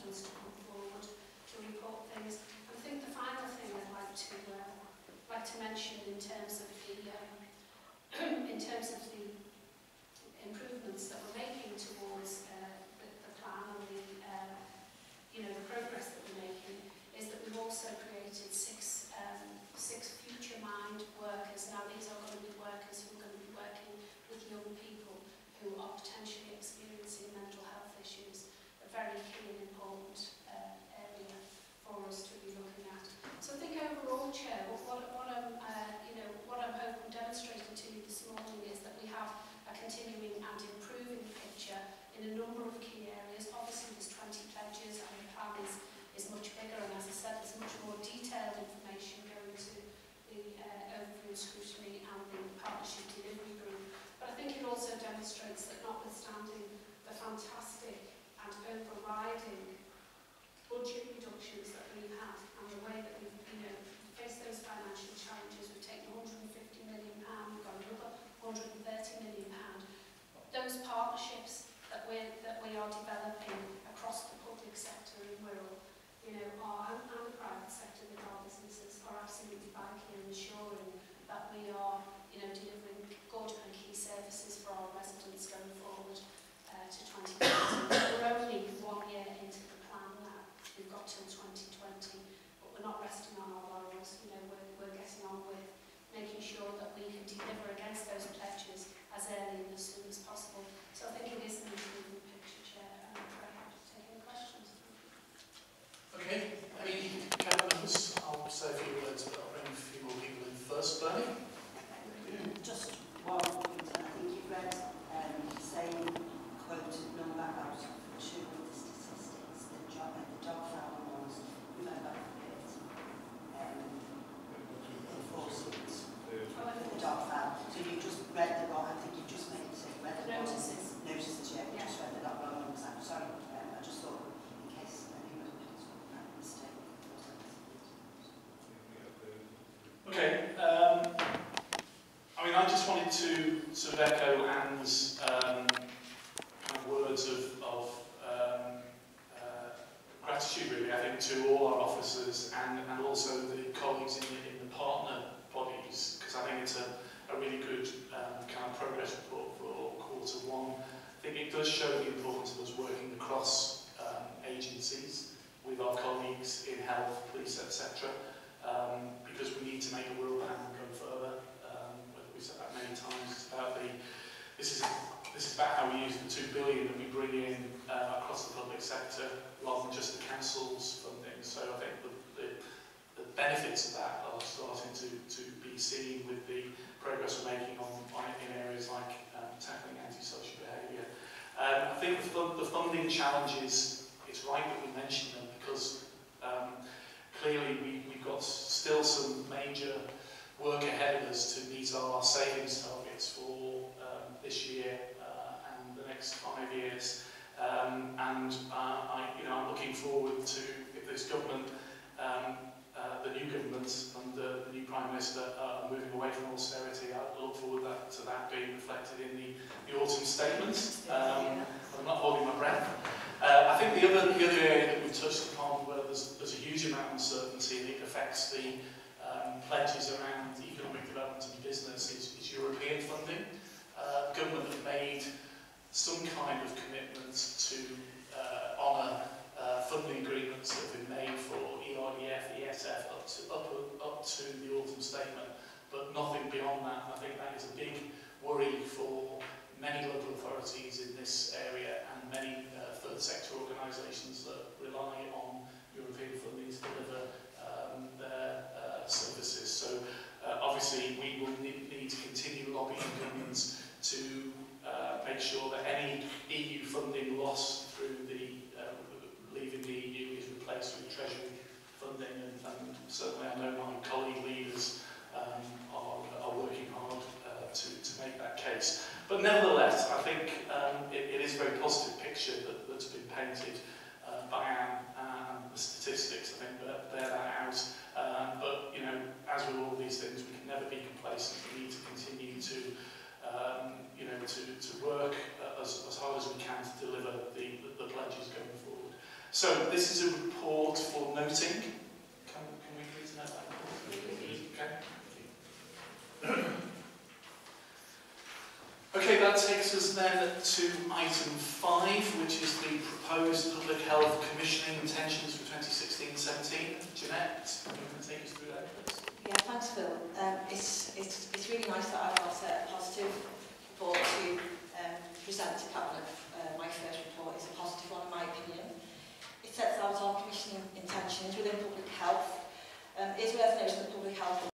professionals to come forward to report things. And I think the final thing I'd like to mention in terms of the improvements that we're making towards the plan and the progress that we're making is that we've also created six future mind workers. Now these are going to be workers who are going to be working with young people who are potentially experiencing mental health issues, a very key and important area for us to be looking at. So I think overall, Chair, what I'm hoping demonstrating to you this morning is that we have a continuing and improving picture in a number of key areas. Obviously there's 20 pledges and the plan is much bigger, and as I said, there's much more detailed information going to the overview scrutiny and the partnership delivery group. But I think it also demonstrates that notwithstanding the fantastic and overriding budget reductions that we've had and the way that we've faced those financial challenges, we've taken £150 million, we've got another £130 million. Those partnerships that we are developing across the public sector in Wirral, and the private sector with our businesses, are absolutely vital in ensuring that we are, delivering good and key services for our residents going forward to 2020. We're only 1 year into the plan now. We've got till 2020, but we're not resting on our laurels. We're getting on with making sure that we can deliver against those pledges as early and as soon as possible. So I think it is an improvement picture, Chair, and I'm very happy to take any questions. Okay, any comments? I'll say a few words, but I'll bring a few more people in first. Bernie? Just one point, I think you've read the same quoted number out of two of the statistics, the dog fowl ones, we've had about enforcement for the dog fowl. So you've just read the wrong, I think you've just made read the notices, yeah, you just read the wrong numbers out. Sorry, I just thought in case anybody has that mistake. Okay, I just wanted to sort of echo Anne's kind of words of gratitude, really, I think, to all our officers and also the colleagues in the partner bodies, because I think it's a really good kind of progress report for Q1. I think it does show the importance of us working across agencies with our colleagues in health, police, etc. Because we need to make a Wirral plan go further. We've said that many times. It's about this is about how we use the £2 billion that we bring in across the public sector, rather than just the council's funding. So I think the benefits of that are starting to be seen with the progress we're making in areas like tackling antisocial behaviour. I think the funding challenges, it's right that we mention them, because clearly we've got still some major work ahead of us to meet our savings targets for this year and the next 5 years. I'm looking forward to, if this government, the new government under the new Prime Minister are moving away from austerity, I look forward to that being reflected in the autumn statements. I'm not holding my breath. I think the other area that we've touched upon, where there's a huge amount of uncertainty and it affects the pledges around economic development and business, is European funding. The government have made some kind of commitment to honour funding agreements that have been made for ERDF, ESF up to the autumn statement, but nothing beyond that. And I think that is a big worry for many local authorities in this area and many third sector organisations that rely on European funding to deliver their services. So obviously we will need to continue lobbying governments to make sure that any EU funding lost through the leaving the EU is replaced with Treasury funding, and certainly I know my colleague leaders are working hard to make that case. But nevertheless, I think it is a very positive picture that's been painted by Anne, and the statistics, I think, bear that out. But, as with all these things, we can never be complacent. We need to continue to work as hard as we can to deliver the pledges going forward. So this is a report for noting. Can we please note that? Okay. Okay, that takes us then to item 5, which is the proposed Public Health Commissioning intentions for 2016-17. Janette, can you take us through that, please? Yeah, thanks, Phil. It's really nice that I've got a positive report to present to Cabinet. My first report is a positive one, in my opinion. It sets out our commissioning intentions within public health. It is worth noting that public health